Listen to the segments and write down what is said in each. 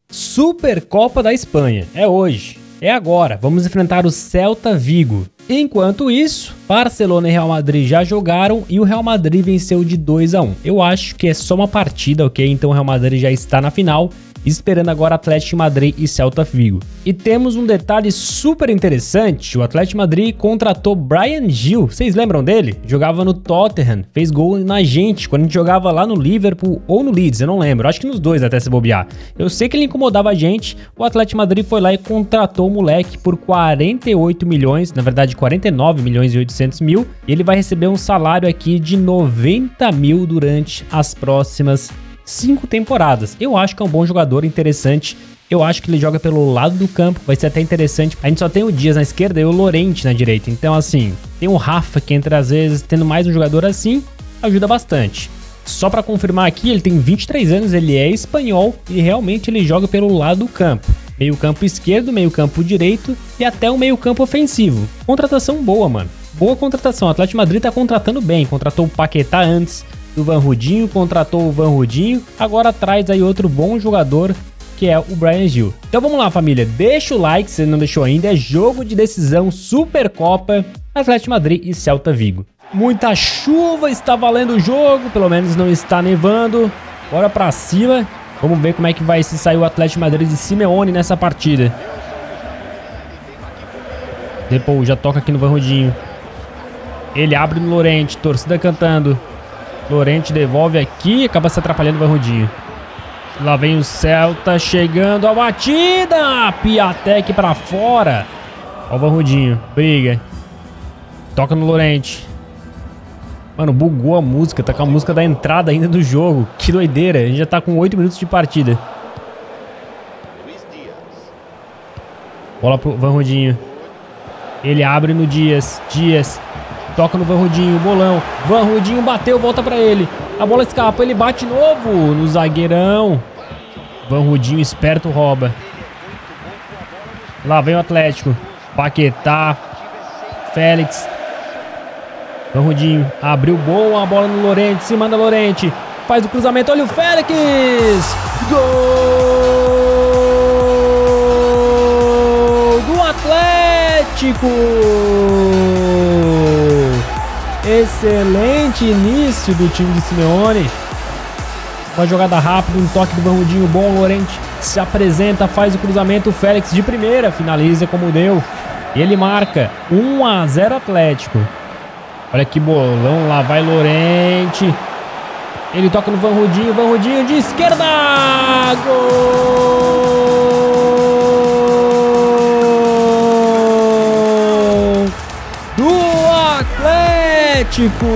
Supercopa da Espanha. É hoje. É agora. Vamos enfrentar o Celta Vigo. Enquanto isso, Barcelona e Real Madrid já jogaram e o Real Madrid venceu de 2-1. Eu acho que é só uma partida, ok? Então o Real Madrid já está na final, esperando agora Atlético de Madrid e Celta Vigo. E temos um detalhe super interessante, o Atlético de Madrid contratou Bryan Gil, vocês lembram dele? Jogava no Tottenham, fez gol na gente, quando a gente jogava lá no Liverpool ou no Leeds, eu não lembro, acho que nos dois até se bobear. Eu sei que ele incomodava a gente, o Atlético de Madrid foi lá e contratou o moleque por 48 milhões, na verdade 49 milhões e 800 mil, e ele vai receber um salário aqui de 90 mil durante as próximas 5 temporadas. Eu acho que é um bom jogador, interessante. Eu acho que ele joga pelo lado do campo, vai ser até interessante. A gente só tem o Dias na esquerda e o Llorente na direita. Então, assim, tem o Rafa que entra às vezes, tendo mais um jogador assim, ajuda bastante. Só pra confirmar aqui, ele tem 23 anos, ele é espanhol e realmente ele joga pelo lado do campo. Meio campo esquerdo, meio campo direito e até o meio campo ofensivo. Contratação boa, mano. Boa contratação. O Atlético de Madrid tá contratando bem. Contratou o Paquetá antes do Vanrudinho, contratou o Vanrudinho, agora traz aí outro bom jogador que é o Bryan Gil. Então vamos lá, família, deixa o like se não deixou ainda, é jogo de decisão Supercopa, Atlético de Madrid e Celta Vigo. Muita chuva, está valendo o jogo, pelo menos não está nevando, bora pra cima, vamos ver como é que vai se sair o Atlético de Madrid de Simeone nessa partida. Depois já toca aqui no Vanrudinho, ele abre no Llorente, torcida cantando. Llorente devolve aqui, acaba se atrapalhando o Vanrudinho. Lá vem o Celta chegando a batida. Piatek pra fora. Ó o Vanrudinho, briga. Toca no Llorente. Mano, bugou a música, tá com a música da entrada ainda do jogo. Que doideira, a gente já tá com 8 minutos de partida. Bola pro Vanrudinho. Ele abre no Dias. Dias. Toca no Vanrudinho, bolão. Vanrudinho bateu, volta pra ele. A bola escapa, ele bate de novo no zagueirão. Vanrudinho esperto rouba. Lá vem o Atlético. Paquetá. Félix. Vanrudinho abriu boa a bola no Llorente. Se manda Llorente. Faz o cruzamento, olha o Félix. Gol do Atlético. Excelente início do time de Simeone. Uma jogada rápida, um toque do Vanrudinho bom. Llorente se apresenta, faz o cruzamento. O Félix de primeira, finaliza como deu. Ele marca 1-0 Atlético. Olha que bolão, lá vai Llorente. Ele toca no Vanrudinho, Vanrudinho de esquerda. Gol do Atlético!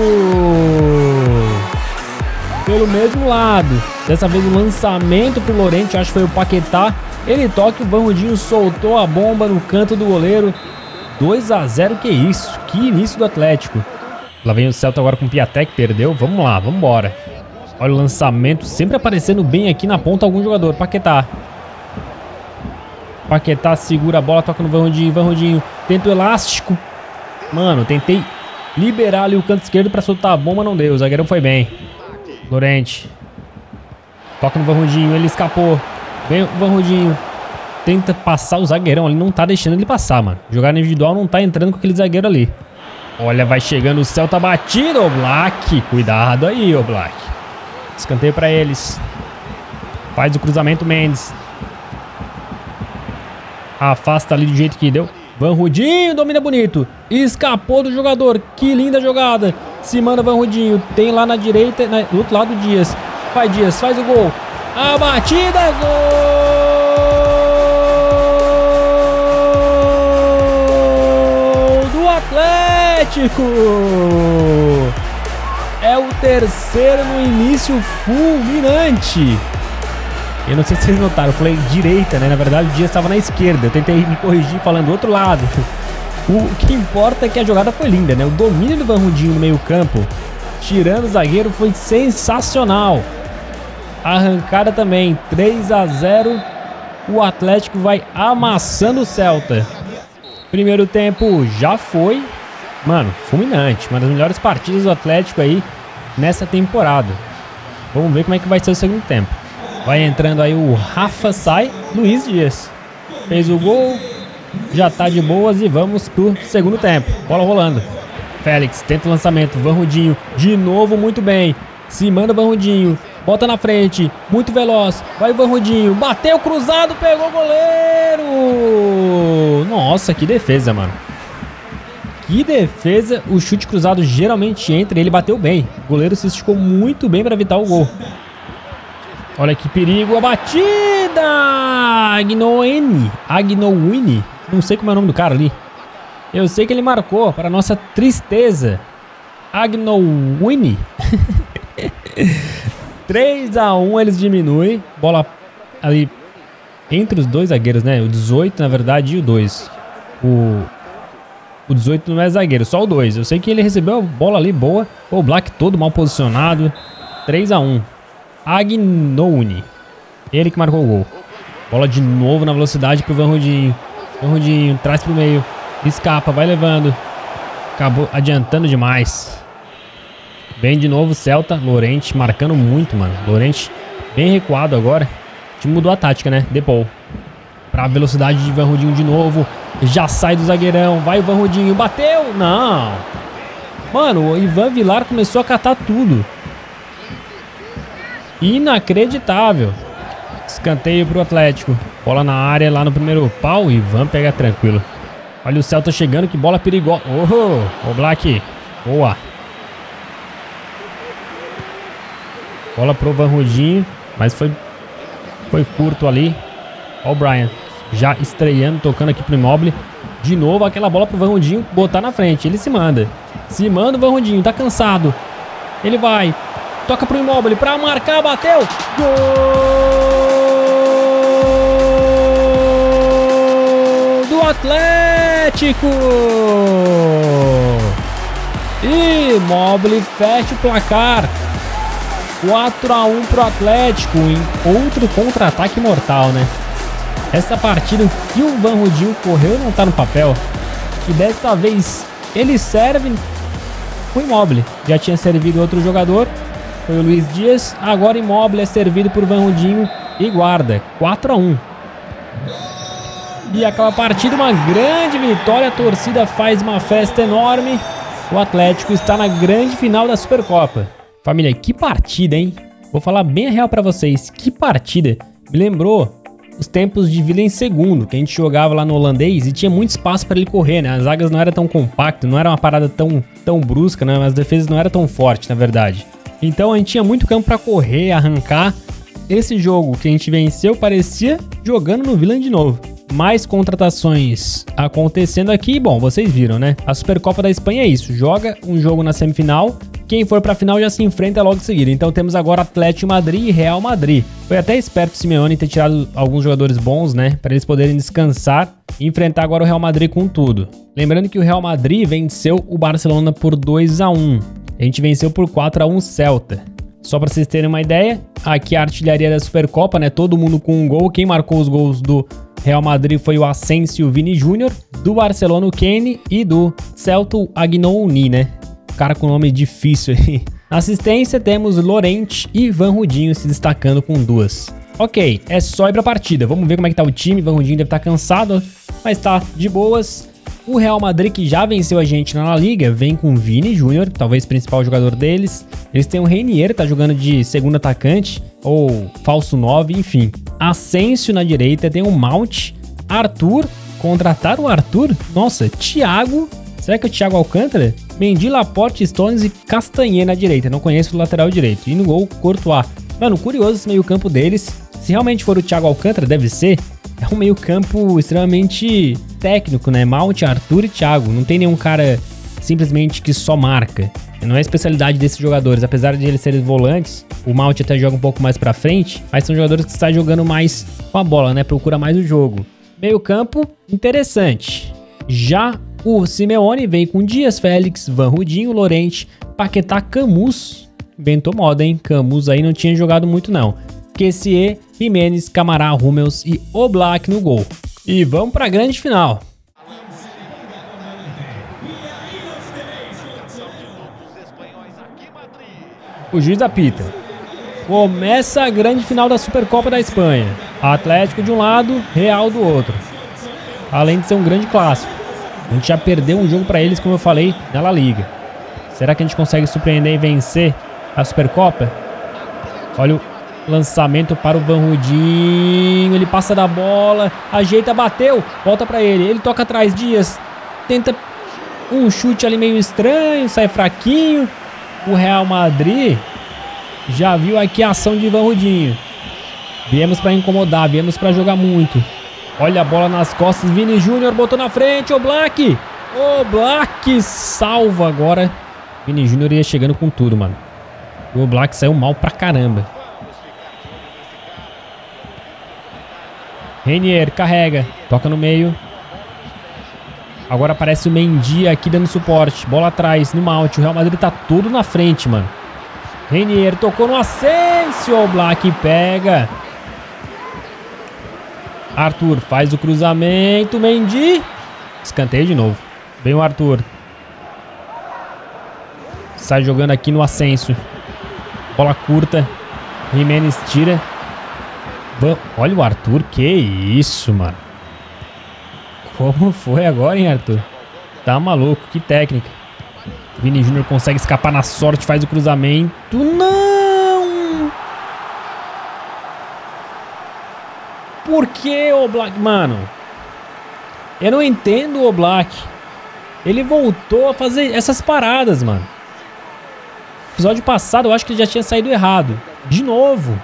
Pelo mesmo lado. Dessa vez o lançamento pro Llorente, acho que foi o Paquetá. Ele toca, o Vanrudinho soltou a bomba no canto do goleiro. 2-0, que isso? Que início do Atlético. Lá vem o Celta agora com o Piatek, perdeu. Vamos lá, vamos embora. Olha o lançamento, sempre aparecendo bem aqui na ponta algum jogador. Paquetá. Paquetá segura a bola, toca no Vanrudinho. Vanrudinho tenta o elástico. Mano, tentei liberar ali o canto esquerdo pra soltar a bomba, não deu. O zagueirão foi bem. Llorente. Toca no Vanrudinho, ele escapou. Vem o Vanrudinho. Tenta passar o zagueirão, ele não tá deixando ele passar, mano. Jogar no individual não tá entrando com aquele zagueiro ali. Olha, vai chegando o Celta batido, Oblak. Cuidado aí, Oblak. Escanteio pra eles. Faz o cruzamento, Mendes. Afasta ali do jeito que deu. Vanrudinho domina bonito. Escapou do jogador. Que linda jogada. Se manda Vanrudinho. Tem lá na direita, do outro lado, Dias. Vai, Dias, faz o gol. A batida, gol do Atlético. É o terceiro no início fulminante. Eu não sei se vocês notaram, eu falei direita, né? Na verdade o Dias estava na esquerda. Eu tentei me corrigir falando do outro lado. O que importa é que a jogada foi linda, né? O domínio do Vanrudinho no meio campo, tirando o zagueiro, foi sensacional. A arrancada também, 3-0. O Atlético vai amassando o Celta. Primeiro tempo já foi, mano, fulminante. Uma das melhores partidas do Atlético aí nessa temporada. Vamos ver como é que vai ser o segundo tempo. Vai entrando aí o Rafa, sai. Luiz Dias. Fez o gol. Já tá de boas e vamos pro segundo tempo. Bola rolando. Félix tenta o lançamento. Vanrudinho de novo, muito bem. Se manda Vanrudinho. Bota na frente. Muito veloz. Vai o Vanrudinho. Bateu cruzado. Pegou o goleiro. Nossa, que defesa, mano. Que defesa. O chute cruzado geralmente entra e ele bateu bem. O goleiro se esticou muito bem para evitar o gol. Olha que perigo. A batida. Agnowini. Não sei como é o nome do cara ali. Eu sei que ele marcou, para nossa tristeza. Agnowini. 3-1 eles diminuem. Bola ali entre os dois zagueiros, né? O 18, na verdade, e o 2. O 18 não é zagueiro, só o 2. Eu sei que ele recebeu a bola ali boa. O Black todo mal posicionado. 3-1. Agnowini. Ele que marcou o gol. Bola de novo na velocidade pro Vanrudinho. Vanrudinho traz pro meio. Escapa, vai levando. Acabou adiantando demais. Bem de novo, Celta. Lorente marcando muito, mano. Lorente bem recuado agora. O time mudou a tática, né? Depol. Pra velocidade de Vanrudinho de novo. Já sai do zagueirão. Vai o Vanrudinho. Bateu. Não. Mano, o Ivan Vilar começou a catar tudo. Inacreditável. Escanteio pro Atlético. Bola na área lá no primeiro pau. Ivan pega tranquilo. Olha o Celta chegando. Que bola perigosa. Oh, o Black. Boa. Bola pro Vanrudinho. Mas foi curto ali. Olha o Brian. Já estreando, tocando aqui pro Immobile. De novo aquela bola pro Vanrudinho botar na frente. Ele se manda. Se manda o Vanrudinho. Tá cansado. Ele vai. Toca pro Immobile pra marcar. Bateu. Gol do Atlético. Immobile fecha o placar. 4-1 pro Atlético. Em outro contra-ataque mortal, né? Essa partida que o Vanrudinho correu não tá no papel. E dessa vez ele serve o Immobile. Já tinha servido outro jogador. Foi o Luiz Dias. Agora Immobile é servido por Vanrudinho e guarda. 4-1. E acaba a partida, uma grande vitória. A torcida faz uma festa enorme. O Atlético está na grande final da Supercopa. Família, que partida, hein? Vou falar bem a real pra vocês. Que partida. Me lembrou os tempos de Villa em segundo, que a gente jogava lá no holandês e tinha muito espaço para ele correr, né? As zagas não eram tão compactas, não era uma parada tão brusca, né? As defesas não eram tão fortes, na verdade. Então a gente tinha muito campo para correr, arrancar. Esse jogo que a gente venceu parecia jogando no Villa de novo. Mais contratações acontecendo aqui. Bom, vocês viram, né? A Supercopa da Espanha é isso. Joga um jogo na semifinal. Quem for pra final já se enfrenta logo em seguida. Então temos agora Atlético Madrid e Real Madrid. Foi até esperto o Simeone ter tirado alguns jogadores bons, né? Para eles poderem descansar e enfrentar agora o Real Madrid com tudo. Lembrando que o Real Madrid venceu o Barcelona por 2-1. A gente venceu por 4-1 Celta. Só para vocês terem uma ideia, aqui a artilharia da Supercopa, né? Todo mundo com um gol. Quem marcou os gols do Real Madrid foi o Asensio, Vini Júnior. Do Barcelona, o Kane. E do Celta, o Agnowini, né? Cara com nome difícil aí. Na assistência temos Lorente e Vanrudinho se destacando com 2. Ok, é só ir pra partida. Vamos ver como é que tá o time. Vanrudinho deve estar cansado, mas tá de boas. O Real Madrid, que já venceu a gente na La Liga, vem com Vini Júnior, talvez principal jogador deles. Eles têm o Reinier, tá jogando de segundo atacante, ou falso 9, enfim. Asensio na direita, tem o Mount, Arthur, contrataram o Arthur? Nossa, Thiago, será que é o Thiago Alcântara? Mendy, Laporte, Stones e Castanhe na direita, não conheço o lateral direito. E no gol, Courtois. Mano, curioso esse meio campo deles, se realmente for o Thiago Alcântara, deve ser. É um meio campo extremamente técnico, né? Mount, Arthur e Thiago. Não tem nenhum cara simplesmente que só marca. Não é a especialidade desses jogadores. Apesar de eles serem volantes, o Mount até joga um pouco mais pra frente, mas são jogadores que estão jogando mais com a bola, né? Procura mais o jogo. Meio campo, interessante. Já o Simeone vem com Dias, Félix, Vanrudinho, Lorente, Paquetá, Camus. Inventou moda, hein? Camus aí não tinha jogado muito, não. Kessié, Jimenez, Camará, Hummels e Oblak no gol. E vamos para a grande final. O juiz apita. Começa a grande final da Supercopa da Espanha. Atlético de um lado, Real do outro. Além de ser um grande clássico. A gente já perdeu um jogo para eles, como eu falei, na La Liga. Será que a gente consegue surpreender e vencer a Supercopa? Olha o lançamento para o Vanrudinho. Ele passa da bola, ajeita, bateu, volta para ele. Ele toca atrás, Dias. Tenta um chute ali meio estranho, sai fraquinho. O Real Madrid já viu aqui a ação de Vanrudinho. Viemos para incomodar, viemos para jogar muito. Olha a bola nas costas, Vini Júnior botou na frente, Oblak. Oblak salva agora. Vini Júnior ia chegando com tudo, mano. O Oblak saiu mal pra caramba. Reinier carrega, toca no meio. Agora aparece o Mendy aqui dando suporte. Bola atrás, no Mount. O Real Madrid tá todo na frente, mano. Reinier tocou no Asensio. Oblak pega. Arthur faz o cruzamento. Mendy. Escanteio de novo. Vem o Arthur. Sai jogando aqui no Asensio. Bola curta. Jimenez tira. Olha o Arthur. Que isso, mano. Como foi agora, hein, Arthur? Tá maluco. Que técnica. Vini Júnior consegue escapar na sorte. Faz o cruzamento. Não! Por que o Oblak? Mano, eu não entendo o Oblak. Ele voltou a fazer essas paradas, mano. No episódio passado eu acho que ele já tinha saído errado. De novo.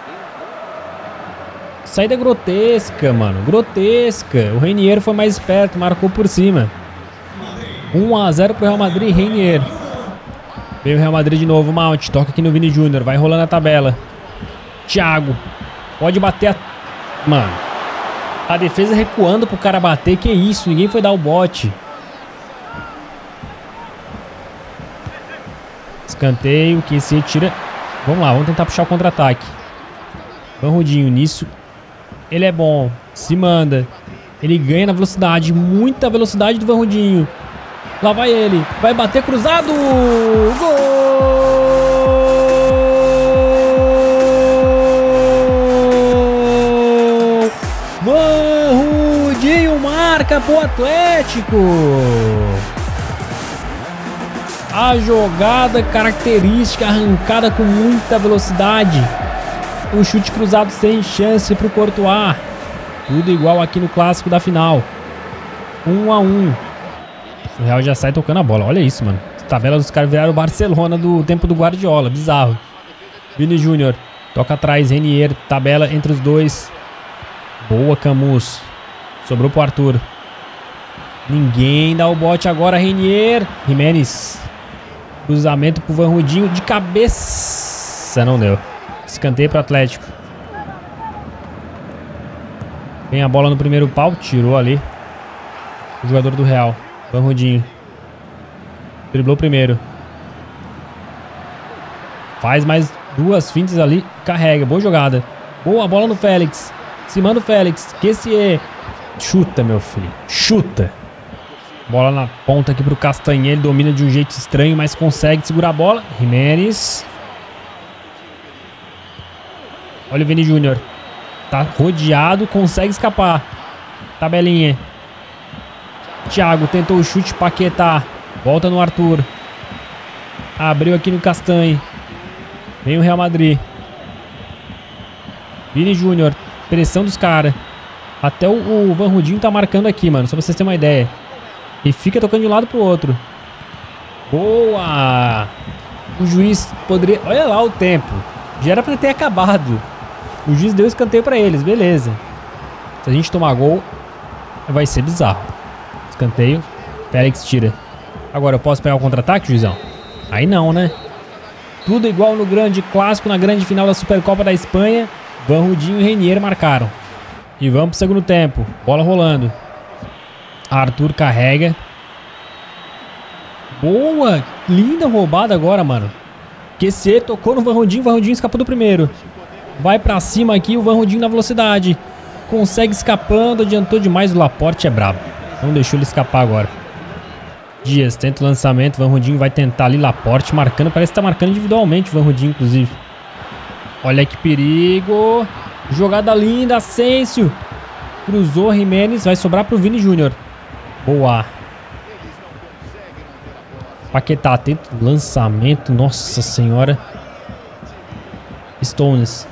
Saída grotesca, mano. Grotesca. O Reinier foi mais esperto, marcou por cima. 1-0 pro Real Madrid, Reinier. Veio o Real Madrid de novo, Mount. Toca aqui no Vini Júnior. Vai rolando a tabela. Thiago. Pode bater a... Mano. A defesa recuando pro cara bater. Que isso? Ninguém foi dar o bote. Escanteio. Que se tira... Vamos lá, vamos tentar puxar o contra-ataque. Vanrudinho nisso. Ele é bom. Se manda. Ele ganha na velocidade. Muita velocidade do Vanrudinho. Lá vai ele. Vai bater cruzado. Gol! Vanrudinho marca pro Atlético. A jogada característica, arrancada com muita velocidade. Um chute cruzado sem chance pro Courtois. Tudo igual aqui no clássico da final. 1-1. O Real já sai tocando a bola. Olha isso, mano. As tabelas dos caras viraram o Barcelona do tempo do Guardiola. Bizarro. Vini Júnior. Toca atrás. Reinier. Tabela entre os dois. Boa, Camus. Sobrou pro Arthur. Ninguém dá o bote agora. Reinier. Jimenez. Cruzamento pro Vanrudinho. De cabeça. Não deu. Escanteio pro Atlético. Vem a bola no primeiro pau. Tirou ali o jogador do Real. Vanrudinho. Driblou primeiro. Faz mais duas fintas ali. Carrega. Boa jogada. Boa bola no Félix. Se manda o Félix. Que esse é. Chuta, meu filho. Chuta. Bola na ponta aqui pro Castanhe. Ele domina de um jeito estranho, mas consegue segurar a bola. Jimenez. Olha o Vini Júnior. Tá rodeado. Consegue escapar. Tabelinha. Thiago tentou o chute. Paquetá. Volta no Arthur. Abriu aqui no Castanhe. Vem o Real Madrid. Vini Júnior. Pressão dos caras. Até o Vanrudinho tá marcando aqui, mano. Só pra vocês terem uma ideia. E fica tocando de um lado pro outro. Boa! O juiz poderia... Olha lá o tempo. Já era pra ter acabado. O juiz deu escanteio pra eles. Beleza. Se a gente tomar gol, vai ser bizarro. Escanteio. Félix tira. Agora eu posso pegar o contra-ataque, juizão? Aí não, né? Tudo igual no grande clássico, na grande final da Supercopa da Espanha. Vanrudinho e Reinier marcaram. E vamos pro segundo tempo. Bola rolando. Arthur carrega. Boa! Linda roubada agora, mano. QC tocou no Vanrudinho. Vanrudinho escapou do primeiro. Vai pra cima aqui o Vanrudinho na velocidade. Consegue escapando. Adiantou demais. O Laporte é brabo. Não deixou ele escapar agora. Dias tenta o lançamento. Vanrudinho vai tentar ali. Laporte marcando. Parece que tá marcando individualmente o Vanrudinho, inclusive. Olha que perigo. Jogada linda, Asensio. Cruzou, Jimenez. Vai sobrar pro Vini Júnior. Boa. Paquetá, tenta lançamento. Nossa senhora. Stones.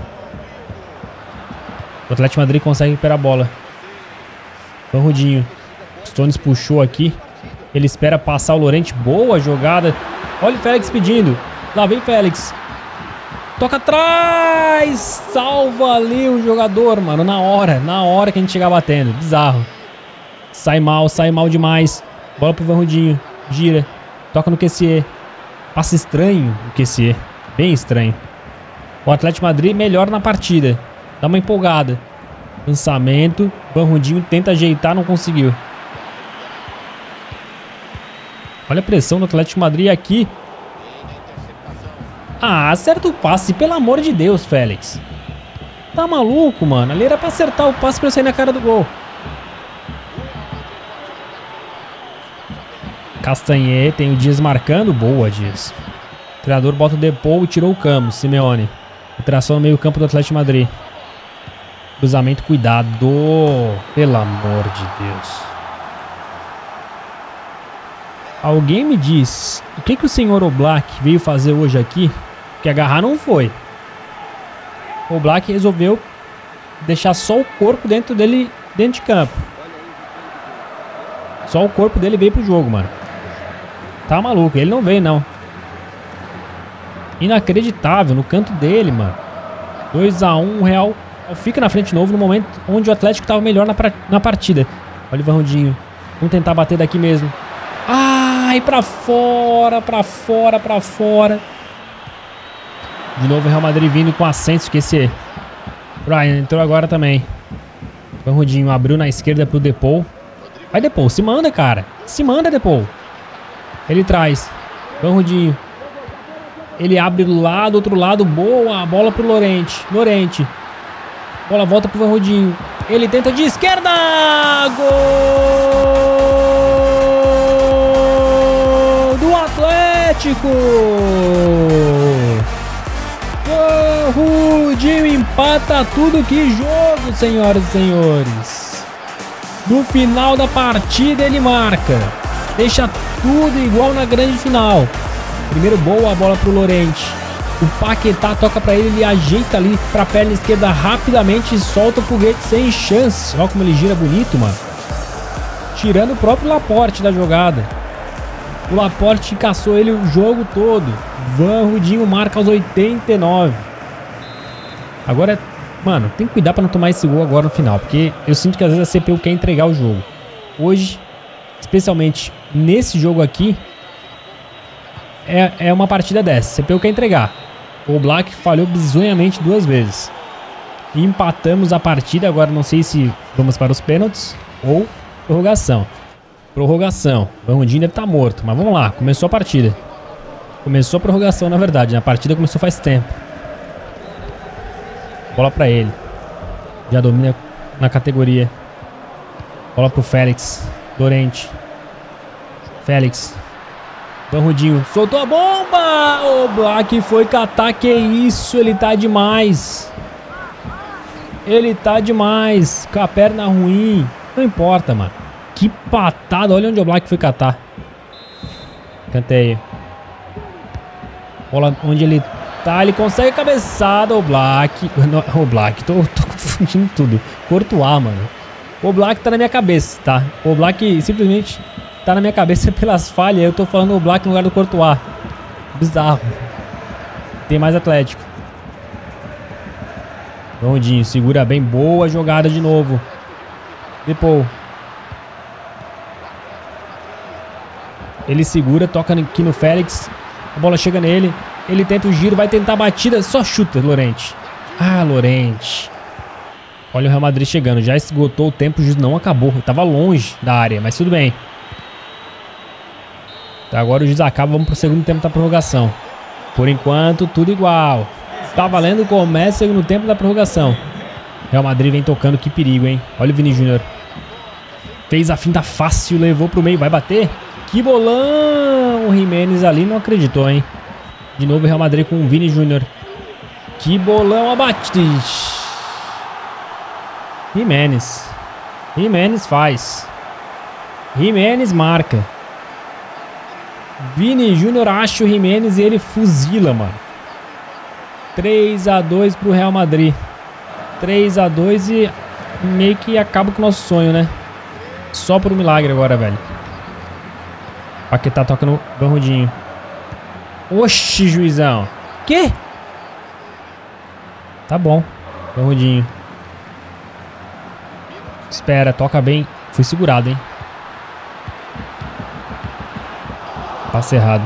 O Atlético de Madrid consegue recuperar a bola. Vanrudinho. Stones puxou aqui. Ele espera passar o Llorente. Boa jogada. Olha o Félix pedindo. Lá vem Félix. Toca atrás. Salva ali o jogador, mano. Na hora que a gente chegar batendo. Bizarro. Sai mal demais. Bola pro Vanrudinho. Gira. Toca no QCE. Passa estranho o QCE. Bem estranho. O Atlético de Madrid melhor na partida. Dá uma empolgada. Lançamento. Vanrudinho tenta ajeitar, não conseguiu. Olha a pressão do Atlético de Madrid aqui. Ah, acerta o passe, pelo amor de Deus, Félix. Tá maluco, mano? Ali era pra acertar o passe pra eu sair na cara do gol. Castanhe, tem o Dias marcando. Boa, Dias. O treinador bota o Depou e tirou o Campos, Simeone. Interação no meio campo do Atlético de Madrid. Cruzamento, cuidado. Pelo amor de Deus. Alguém me diz o que o senhor Oblak veio fazer hoje aqui? Que agarrar não foi. O Oblak resolveu deixar só o corpo dentro de campo. Só o corpo dele veio pro jogo, mano. Tá maluco, ele não veio não. Inacreditável, no canto dele, mano. 2 a 1, o Real fica na frente de novo no momento onde o Atlético tava melhor na partida. Olha o Vanrudinho. Vamos tentar bater daqui mesmo. Ai, pra fora, pra fora, pra fora. De novo o Real Madrid vindo com Asensio, esqueci. Brian entrou agora também. Vanrudinho abriu na esquerda pro Depou. Vai, Depou, se manda, cara. Se manda, Depou. Ele traz. Vanrudinho. Ele abre lá do outro lado. Boa, a bola pro Llorente. Llorente. Bola volta pro Vanrudinho. Ele tenta de esquerda. Gol do Atlético. Vanrudinho empata tudo. Que jogo, senhoras e senhores. No final da partida ele marca. Deixa tudo igual na grande final. Primeiro boa a bola pro Llorente. O Paquetá toca pra ele, ele ajeita ali pra perna esquerda rapidamente e solta o foguete sem chance. Olha como ele gira bonito, mano. Tirando o próprio Laporte da jogada. O Laporte caçou ele o jogo todo. Vanrudinho marca aos 89. Agora, mano, tem que cuidar pra não tomar esse gol agora no final, porque eu sinto que às vezes a CPU quer entregar o jogo. Hoje, especialmente nesse jogo aqui, é uma partida dessa. A CPU quer entregar. O Oblak falhou bizonhamente 2 vezes. E empatamos a partida. Agora não sei se vamos para os pênaltis ou prorrogação. Prorrogação. O Vanrudinho deve estar morto, mas vamos lá. Começou a partida. Começou a prorrogação, na verdade. A partida começou faz tempo. Bola pra ele. Já domina na categoria. Bola pro Félix. Llorente. Félix. Vanrudinho soltou a bomba. O Oblak foi catar. Que isso, ele tá demais. Ele tá demais. Com a perna ruim. Não importa, mano. Que patada. Olha onde o Oblak foi catar. Canteio. Bola onde ele tá. Ele consegue a cabeçada. Oblak. Oblak. Tô confundindo tudo. Courtois, mano. O Oblak tá na minha cabeça, tá? O Oblak simplesmente tá na minha cabeça pelas falhas. Eu tô falando o Oblak no lugar do Courtois. Bizarro. Tem mais Atlético. Rondinho, segura bem. Boa jogada de novo. Depou. Ele segura, toca aqui no Félix. A bola chega nele. Ele tenta o giro, vai tentar a batida. Só chuta, Llorente. Ah, Llorente. Olha o Real Madrid chegando. Já esgotou o tempo, o juiz não acabou. Tava longe da área, mas tudo bem. Então agora o juiz acaba. Vamos pro segundo tempo da prorrogação. Por enquanto, tudo igual. Tá valendo, começa o segundo tempo da prorrogação. Real Madrid vem tocando, que perigo, hein? Olha o Vini Júnior. Fez a finta fácil, levou pro meio, vai bater. Que bolão! O Jimenez ali não acreditou, hein? De novo o Real Madrid com o Vini Júnior. Que bolão abatido. Jimenez. Jimenez faz. Jimenez marca. Vini Júnior acha o Jimenez e ele fuzila, mano. 3-2 pro Real Madrid. 3-2 e meio que acaba com o nosso sonho, né? Só por um milagre agora, velho. Paquetá toca no Banrudinho. Oxi, juizão. Que? Tá bom. Banrudinho. Espera, toca bem. Foi segurado, hein? Passe errado.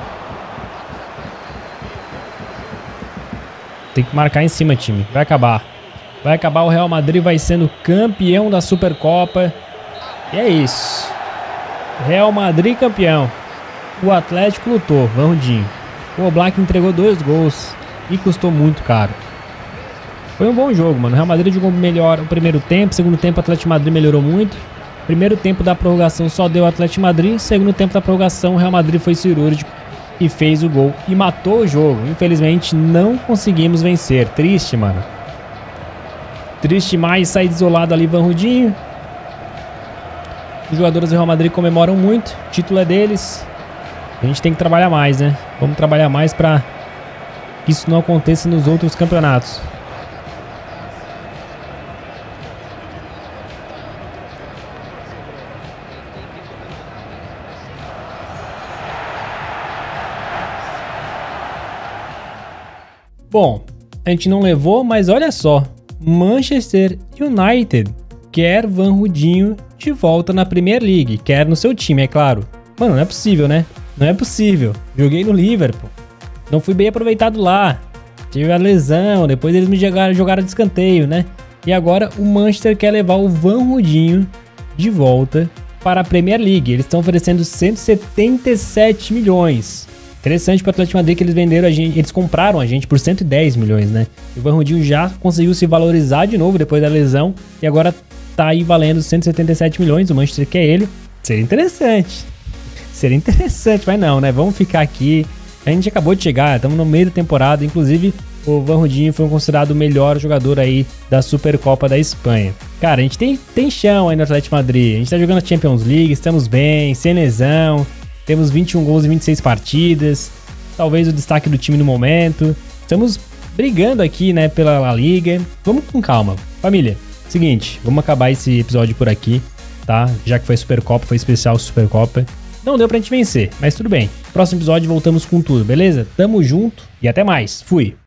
Tem que marcar em cima, time. Vai acabar. Vai acabar, o Real Madrid vai sendo campeão da Supercopa. E é isso. Real Madrid campeão. O Atlético lutou. Banrudinho. O Oblak entregou 2 gols. E custou muito caro. Foi um bom jogo, mano. O Real Madrid jogou melhor o primeiro tempo. Segundo tempo, o Atlético Madrid melhorou muito. Primeiro tempo da prorrogação só deu o Atlético Madrid. Segundo tempo da prorrogação, o Real Madrid foi cirúrgico e fez o gol. E matou o jogo. Infelizmente, não conseguimos vencer. Triste, mano. Triste mais sair isolado ali, Banrudinho. Os jogadores do Real Madrid comemoram muito. O título é deles. A gente tem que trabalhar mais, né? Vamos trabalhar mais para que isso não aconteça nos outros campeonatos. Bom, a gente não levou, mas olha só. Manchester United quer Banrudinho de volta na Premier League. Quer no seu time, é claro. Mano, não é possível, né? Não é possível. Joguei no Liverpool. Não fui bem aproveitado lá. Tive a lesão, depois eles me jogaram de escanteio, né? E agora o Manchester quer levar o Banrudinho de volta para a Premier League. Eles estão oferecendo 177 milhões. Interessante para o Atlético Madrid que eles venderam a gente, eles compraram a gente por 110 milhões, né? E o Banrudinho já conseguiu se valorizar de novo depois da lesão e agora tá aí valendo 177 milhões, o Manchester quer ele. Seria interessante. Seria interessante, mas não, né? Vamos ficar aqui. A gente acabou de chegar, estamos no meio da temporada, inclusive o Banrudinho foi considerado o melhor jogador aí da Supercopa da Espanha. Cara, a gente tem chão aí no Atlético Madrid, a gente tá jogando a Champions League, estamos bem, sem lesão. Temos 21 gols em 26 partidas. Talvez o destaque do time no momento. Estamos brigando aqui, né, pela La Liga. Vamos com calma. Família, seguinte, vamos acabar esse episódio por aqui, tá? Já que foi Supercopa, foi especial Supercopa. Não deu pra gente vencer, mas tudo bem. Próximo episódio voltamos com tudo, beleza? Tamo junto e até mais. Fui!